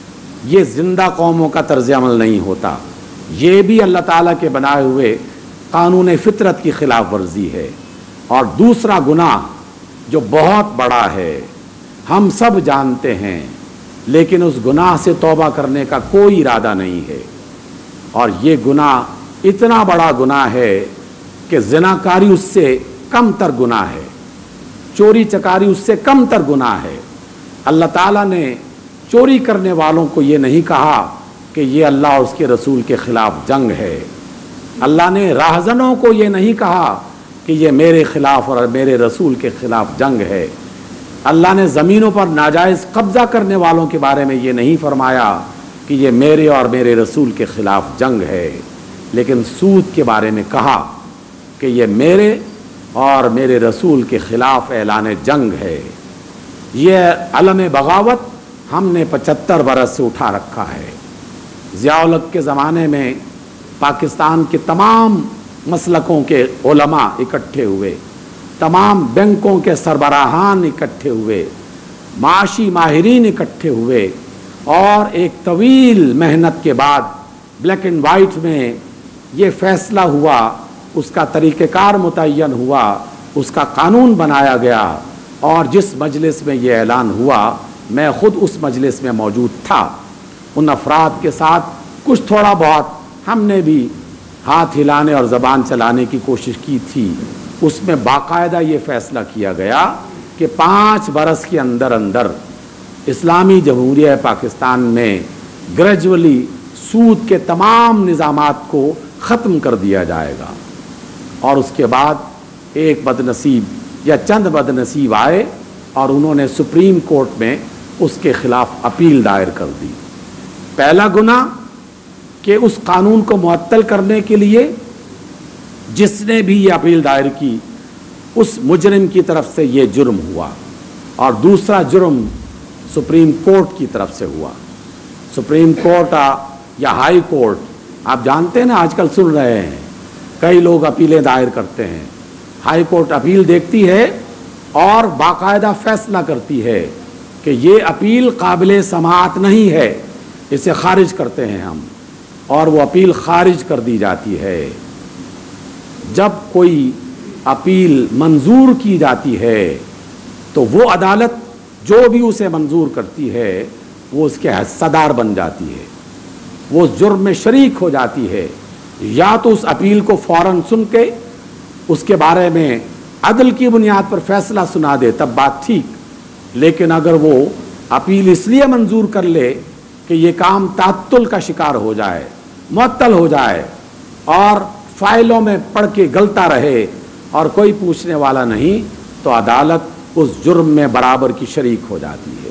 یہ زندہ قوموں کا طرز عمل نہیں ہوتا، یہ بھی اللہ تعالیٰ کے بنائے ہوئے قانون فطرت کی خلاف ورزی ہے۔ اور دوسرا گناہ جو بہت بڑا ہے، ہم سب جانتے ہیں، لیکن اس گناہ سے توبہ کرنے کا کوئی ارادہ نہیں ہے، اور یہ گناہ اتنا بڑا گناہ ہے کہ زناکاری اس سے کم تر گناہ ہے، چوری چکاری اس سے کم تر گناہ ہے۔ اللہ تعالیٰ نے چوری کرنے والوں کو یہ نہیں کہا کہ یہ اللہ اور اس کے رسول کے خلاف جنگ ہے، اللہ نے راہزنوں کو یہ نہیں کہا کہ یہ میرے خلاف اور میرے رسول کے خلاف جنگ ہے، اللہ نے زمینوں پر ناجائز قبضہ کرنے والوں کے بارے میں یہ نہیں فرمایا کہ یہ میرے اور میرے رسول کے خلاف جنگ ہے، لیکن سود کے بارے میں کہا کہ یہ میرے اور میرے رسول کے خلاف اعلان جنگ ہے۔ یہ علم بغاوت ہم نے پچہتر برس سے اٹھا رکھا ہے۔ ضیاء الحق کے زمانے میں پاکستان کے تمام مسلکوں کے علماء اکٹھے ہوئے، تمام بینکوں کے سربراہان اکٹھے ہوئے، معاشی ماہرین اکٹھے ہوئے، اور ایک طویل محنت کے بعد بلیک اینڈ وائٹ میں یہ فیصلہ ہوا، اس کا طریقہ کار متعین ہوا، اس کا قانون بنایا گیا، اور جس مجلس میں یہ اعلان ہوا میں خود اس مجلس میں موجود تھا۔ ان افراد کے ساتھ کچھ تھوڑا بہت ہم نے بھی ہاتھ ہلانے اور زبان چلانے کی کوشش کی تھی۔ اس میں باقاعدہ یہ فیصلہ کیا گیا کہ پانچ برس کے اندر اندر اسلامی جمہوریہ پاکستان میں گریجولی سود کے تمام نظامات کو ختم کر دیا جائے گا، اور اس کے بعد ایک بد نصیب یا چند بد نصیب آئے اور انہوں نے سپریم کورٹ میں اس کے خلاف اپیل دائر کر دی۔ پہلا گناہ کہ اس قانون کو معطل کرنے کے لیے جس نے بھی یہ اپیل دائر کی اس مجرم کی طرف سے یہ جرم ہوا، اور دوسرا جرم سپریم کورٹ کی طرف سے ہوا۔ سپریم کورٹ یا ہائی کورٹ، آپ جانتے ہیں نا، آج کل سن رہے ہیں کئی لوگ اپیلیں دائر کرتے ہیں، ہائی کورٹ اپیل دیکھتی ہے اور باقاعدہ فیصلہ کرتی ہے کہ یہ اپیل قابل سماعت نہیں ہے، اسے خارج کرتے ہیں ہم، اور وہ اپیل خارج کر دی جاتی ہے۔ جب کوئی अपील मंजूर की जाती है तो वो अदालत जो भी उसे मंजूर करती है वो उसके हिस्सेदार बन जाती है, वो उस जुर्म में शरीक हो जाती है। या तो उस अपील को फौरन सुन के उसके बारे में अदल की बुनियाद पर फैसला सुना दे तब बात ठीक, लेकिन अगर वो अपील इसलिए मंजूर कर ले कि ये काम तात्तुल का शिकार हो जाए, मुअत्तल हो जाए और फाइलों में पढ़ के गलता रहे और कोई पूछने वाला नहीं, तो अदालत उस जुर्म में बराबर की शरीक हो जाती है।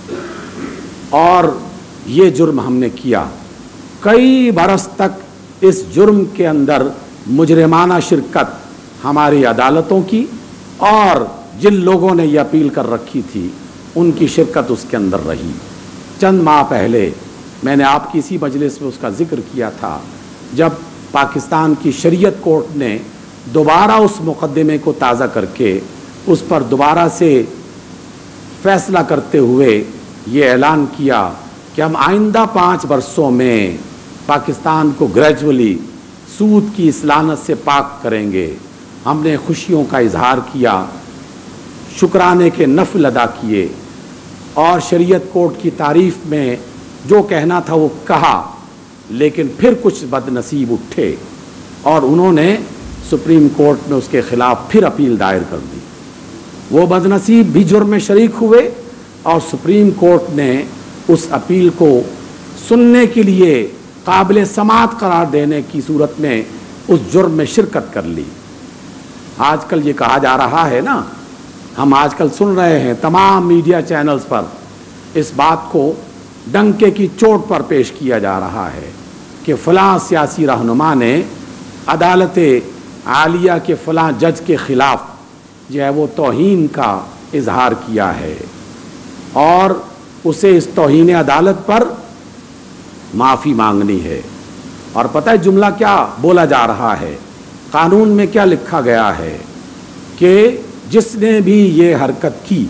और ये जुर्म हमने किया, कई बरस तक इस जुर्म के अंदर मुजरिमाना शिरकत हमारी अदालतों की और जिन लोगों ने ये अपील कर रखी थी उनकी शिरकत उसके अंदर रही। चंद माह पहले मैंने आपकी इसी मजलिस में उसका जिक्र किया था, जब पाकिस्तान की शरीयत कोर्ट ने दोबारा उस मुकदमे को ताज़ा करके उस पर दोबारा से फैसला करते हुए ये ऐलान किया कि हम आइंदा पाँच वर्षों में पाकिस्तान को ग्रेजुअली सूद की इस लानत से पाक करेंगे। हमने खुशियों का इजहार किया, शुक्राने के नफल अदा किए और शरीयत कोर्ट की तारीफ में जो कहना था वो कहा, लेकिन फिर कुछ बदनसीब उठे और उन्होंने सुप्रीम कोर्ट में उसके खिलाफ फिर अपील दायर कर दी। वो बदनसीब भी जुर्म में शरीक हुए और सुप्रीम कोर्ट ने उस अपील को सुनने के लिए काबिल समात करार देने की सूरत में उस जुर्म में शिरकत कर ली। आजकल ये कहा जा रहा है ना, हम आजकल सुन रहे हैं तमाम मीडिया चैनल्स पर इस बात को डंके की चोट पर पेश किया जा रहा है कि फ़लाँ सियासी रहनुमा ने अदालत आलिया के फ़लाँ जज के ख़िलाफ़ जो है वो तौहीन का इजहार किया है और उसे इस तौहीन अदालत पर माफ़ी मांगनी है। और पता है जुमला क्या बोला जा रहा है, कानून में क्या लिखा गया है कि जिसने भी ये हरकत की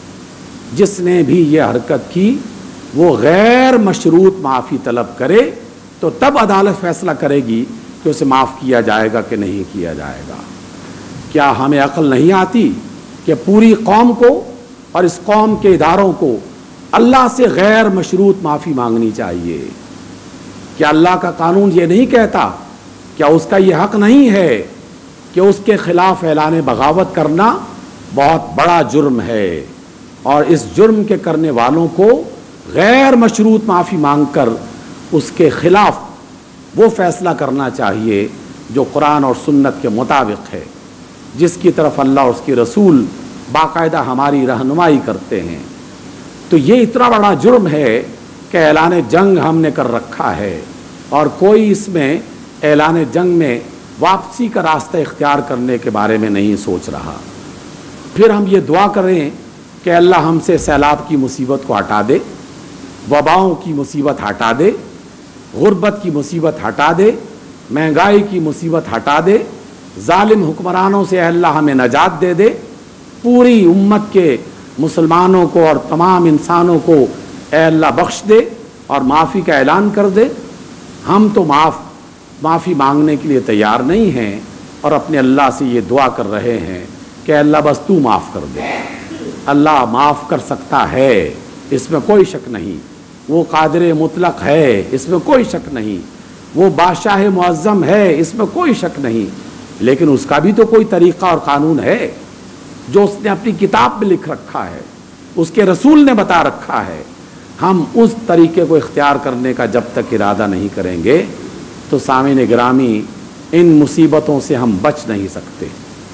जिसने भी ये हरकत की वो गैर मशरूत माफ़ी तलब करे तो तब अदालत फैसला करेगी कि उसे माफ़ किया जाएगा कि नहीं किया जाएगा। क्या हमें अक्ल नहीं आती कि पूरी कौम को और इस कौम के इदारों को अल्लाह से गैर मशरूत माफ़ी मांगनी चाहिए? क्या अल्लाह का कानून ये नहीं कहता, क्या उसका ये हक़ नहीं है कि उसके ख़िलाफ़ ऐलान बगावत करना बहुत बड़ा जुर्म है और इस जुर्म के करने वालों को गैर मशरूत माफ़ी मांगकर उसके ख़िलाफ़ वो फ़ैसला करना चाहिए जो कुरान और सुन्नत के मुताबिक है, जिसकी तरफ अल्लाह और उसके रसूल बाकायदा हमारी रहनुमाई करते हैं। तो ये इतना बड़ा जुर्म है कि ऐलान जंग हमने कर रखा है और कोई इसमें ऐलान जंग में वापसी का रास्ता इख्तियार करने के बारे में नहीं सोच रहा। फिर हम ये दुआ करें कि अल्लाह हमसे सैलाब की मुसीबत को हटा दे, वबाओं की मुसीबत हटा दे, गुर्बत की मुसीबत हटा दे, महंगाई की मुसीबत हटा दे, जालिम हुक्मरानों से अल्लाह हमें नजात दे दे, पूरी उम्मत के मुसलमानों को और तमाम इंसानों को ए अल्लाह बख्श दे और माफ़ी का ऐलान कर दे। हम तो माफ़ माफ़ी मांगने के लिए तैयार नहीं हैं और अपने अल्लाह से ये दुआ कर रहे हैं कि अल्लाह बस तू माफ़ कर दे। अल्लाह माफ़ कर सकता है, इसमें कोई शक नहीं, वो कादिर मुतलक है, इसमें कोई शक नहीं, वो बादशाह मुअज़्ज़म है, इसमें कोई शक नहीं, लेकिन उसका भी तो कोई तरीक़ा और कानून है जो उसने अपनी किताब में लिख रखा है, उसके रसूल ने बता रखा है। हम उस तरीके को इख्तियार करने का जब तक इरादा नहीं करेंगे तो सामीन गिरामी इन मुसीबतों से हम बच नहीं सकते।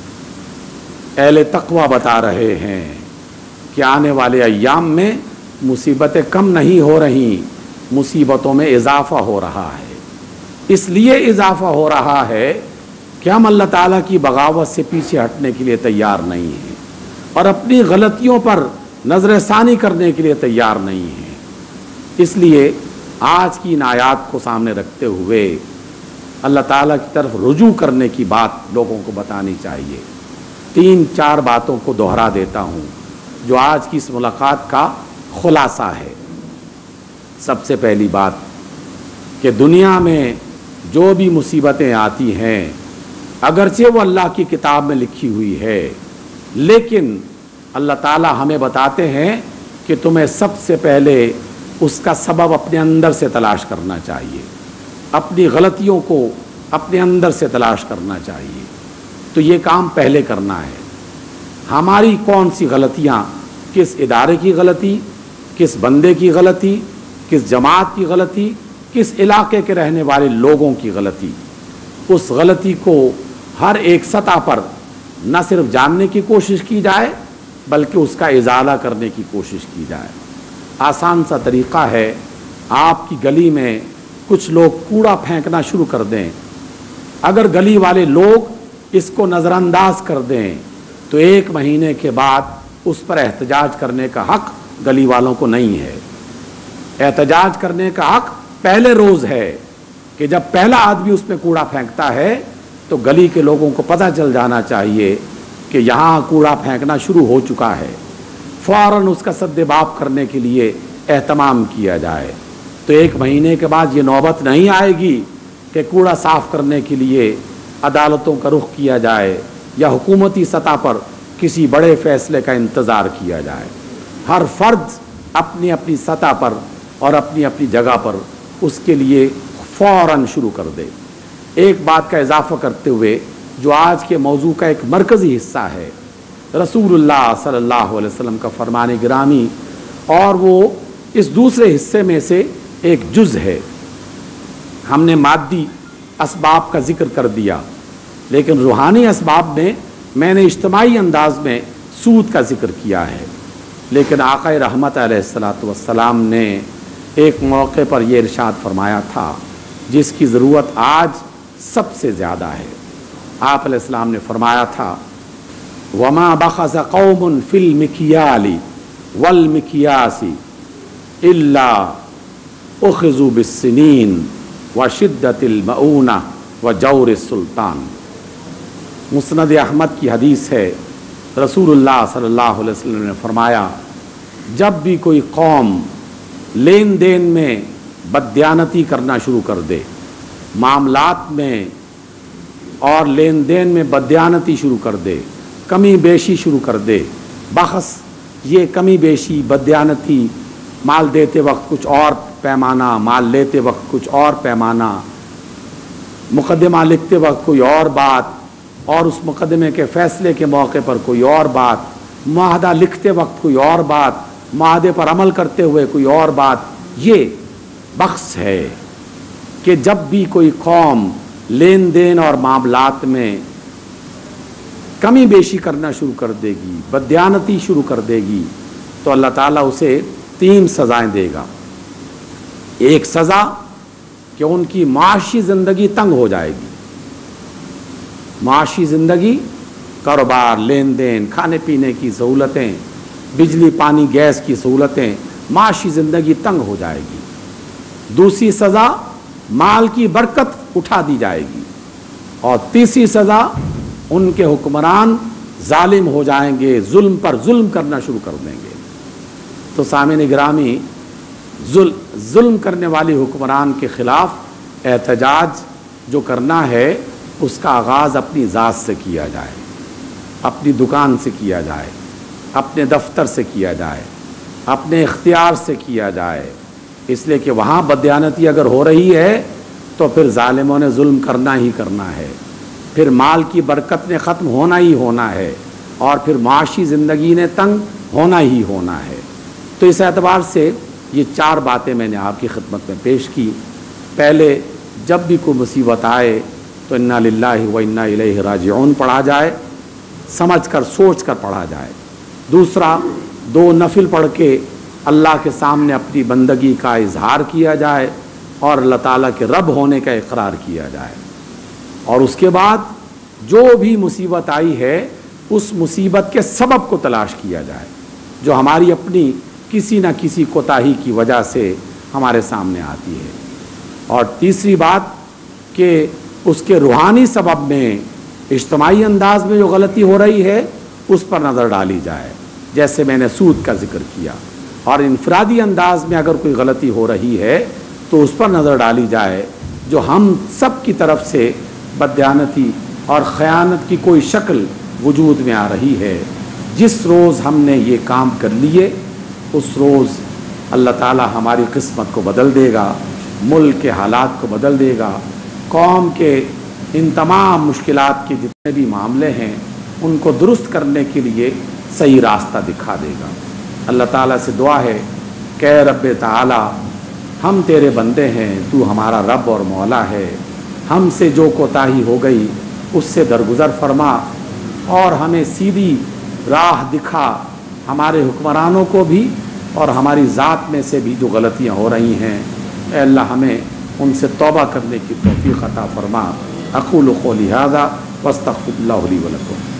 अहले तक़वा बता रहे हैं कि आने वाले अय्याम में मुसीबतें कम नहीं हो रही, मुसीबतों में इजाफ़ा हो रहा है। इसलिए इजाफ़ा हो रहा है कि हम अल्लाह ताला की बगावत से पीछे हटने के लिए तैयार नहीं हैं और अपनी गलतियों पर नज़रसानी करने के लिए तैयार नहीं हैं। इसलिए आज की इन आयात को सामने रखते हुए अल्लाह ताला की तरफ रुजू करने की बात लोगों को बतानी चाहिए। तीन चार बातों को दोहरा देता हूँ जो आज की इस मुलाकात का खुलासा है। सबसे पहली बात कि दुनिया में जो भी मुसीबतें आती हैं अगरचे वो अल्लाह की किताब में लिखी हुई है, लेकिन अल्लाह ताला हमें बताते हैं कि तुम्हें सबसे पहले उसका सबब अपने अंदर से तलाश करना चाहिए, अपनी गलतियों को अपने अंदर से तलाश करना चाहिए। तो ये काम पहले करना है। हमारी कौन सी गलतियाँ, किस इदारे की गलती, किस बंदे की गलती, किस जमात की गलती, किस इलाके के रहने वाले लोगों की गलती, उस गलती को हर एक सतह पर न सिर्फ जानने की कोशिश की जाए बल्कि उसका इजाला करने की कोशिश की जाए। आसान सा तरीक़ा है, आपकी गली में कुछ लोग कूड़ा फेंकना शुरू कर दें, अगर गली वाले लोग इसको नज़रअंदाज कर दें तो एक महीने के बाद उस पर एहतजाज करने का हक़ गली वालों को नहीं है। एहतजाज करने का हक़ पहले रोज़ है कि जब पहला आदमी उस पर कूड़ा फेंकता है तो गली के लोगों को पता चल जाना चाहिए कि यहाँ कूड़ा फेंकना शुरू हो चुका है, फ़ौरन उसका सद्देबाब करने के लिए एहतमाम किया जाए। तो एक महीने के बाद ये नौबत नहीं आएगी कि कूड़ा साफ़ करने के लिए अदालतों का रुख किया जाए या हुकूमती सतह पर किसी बड़े फ़ैसले का इंतज़ार किया जाए। हर फ़र्द अपनी अपनी सतह पर और अपनी अपनी जगह पर उसके लिए फ़ौरन शुरू कर दे। एक बात का इजाफ़ा करते हुए जो आज के मौजू का एक मरकज़ी हिस्सा है, रसूलुल्लाह सल्लल्लाहु अलैहि वसल्लम का फरमान गिरामी, और वो इस दूसरे हिस्से में से एक जुज़ है। हमने मादी असबाब का ज़िक्र कर दिया, लेकिन रूहानी असबाब में मैंने इज्तिमाई अंदाज में सूद का ज़िक्र किया है। लेकिन आक़ा रहमत अलैहिस्सलातु वस्सलाम ने एक मौके पर यह इरशाद फरमाया था जिसकी ज़रूरत आज सबसे ज़्यादा है। आप अलैहिस्सलाम ने फरमाया था, वमा बख़ज़ कौमुन फ़िल मिकियाली वल मिकियासी इल्ला उख़िज़ू बिस्सिनीन व शिद्दतिल मऊना व जौरिस सुल्तान। मुस्नद अहमद की हदीस है, रसूलुल्लाह सल्लल्लाहु अलैहि वसल्लम ने फरमाया, जब भी कोई कौम लेन देन में बददियानती करना शुरू कर दे, मामलात में और लेन देन में बददियानती शुरू कर दे, कमी बेशी शुरू कर दे, बखस ये कमी बेशी बददियानती, माल देते वक्त कुछ और पैमाना, माल लेते वक्त कुछ और पैमाना, मुकदमा लिखते वक्त कोई और बात और उस मुकदमे के फ़ैसले के मौके पर कोई और बात, मुआहदा लिखते वक्त कोई और बात, मुआहदे पर अमल करते हुए कोई और बात। ये बख्स है कि जब भी कोई कौम लेन देन और मामलात में कमी बेशी करना शुरू कर देगी, बददियानती शुरू कर देगी, तो अल्लाह ताला उसे तीन सज़ाएं देगा। एक सज़ा कि उनकी माशी ज़िंदगी तंग हो जाएगी, माशी ज़िंदगी, कारोबार, लेन देन, खाने पीने की सहूलतें, बिजली पानी गैस की सहूलतें, माशी ज़िंदगी तंग हो जाएगी। दूसरी सज़ा, माल की बरकत उठा दी जाएगी। और तीसरी सज़ा, उनके हुक्मरान जालिम हो जाएंगे, जुल्म पर जुल्म करना शुरू कर देंगे। तो सामने गिरामी, जुल जुल्म करने वाली हुक्मरान के ख़िलाफ़ एहतजाज जो करना है उसका आगाज़ अपनी ज़ात से किया जाए, अपनी दुकान से किया जाए, अपने दफ्तर से किया जाए, अपने इख्तियार से किया जाए, इसलिए कि वहाँ बददियानती अगर हो रही है तो फिर ज़ालिमों ने जुल्म करना ही करना है, फिर माल की बरकत ने ख़त्म होना ही होना है और फिर माशी ज़िंदगी ने तंग होना ही होना है। तो इस एतबार से ये चार बातें मैंने आपकी खिदमत में पेश की। पहले, जब भी कोई मुसीबत आए तो इन्ना लिल्लाहि व इन्ना इलैहि राजिऊन पढ़ा जाए, समझ कर सोच कर पढ़ा जाए। दूसरा, दो नफिल पढ़ के अल्लाह के सामने अपनी बंदगी का इजहार किया जाए और अल्लाह ताला के रब होने का इकरार किया जाए। और उसके बाद जो भी मुसीबत आई है उस मुसीबत के सबब को तलाश किया जाए जो हमारी अपनी किसी न किसी कोताही की वजह से हमारे सामने आती है। और तीसरी बात कि उसके रूहानी सबब में, इज्तिमाई अंदाज में जो गलती हो रही है उस पर नज़र डाली जाए, जैसे मैंने सूद का जिक्र किया। और इनफरादी अंदाज में अगर कोई गलती हो रही है तो उस पर नज़र डाली जाए जो हम सब की तरफ से बददियानती اور خیانت کی کوئی شکل وجود میں آ رہی ہے، جس روز ہم نے یہ کام کر لیے اس روز اللہ تعالی ہماری قسمت کو بدل دے گا، ملک کے حالات کو بدل دے گا، قوم کے ان تمام مشکلات کے جتنے بھی معاملے ہیں ان کو درست کرنے کے لیے صحیح راستہ دکھا دے گا۔ اللہ تعالیٰ سے دعا ہے کہ اے رب تعالی ہم تیرے بندے ہیں، تو ہمارا رب اور مولا ہے، ہم سے جو کوتاہی ہو گئی اس سے درگزر فرما اور ہمیں سیدھی راہ دکھا، ہمارے حکمرانوں کو بھی اور ہماری ذات میں سے بھی جو غلطیاں ہو رہی ہیں اے اللہ ہمیں ان سے توبہ کرنے کی توفیق عطا فرما۔ اقول قولی ھذا واستغفر اللہ لی ولکم۔